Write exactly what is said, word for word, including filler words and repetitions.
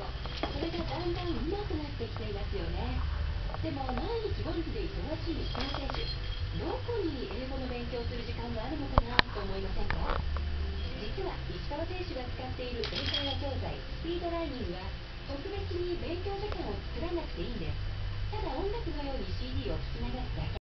それがだんだん上手くなってきていますよね。でも毎日ゴルフで忙しい石川選手、どこに英語の勉強する時間があるのかなと思いませんか？実は石川選手が使っている英会話教材スピードラーニングは特別に勉強時間を作らなくていいんです。ただ音楽のように シーディー を聞き流すだけ。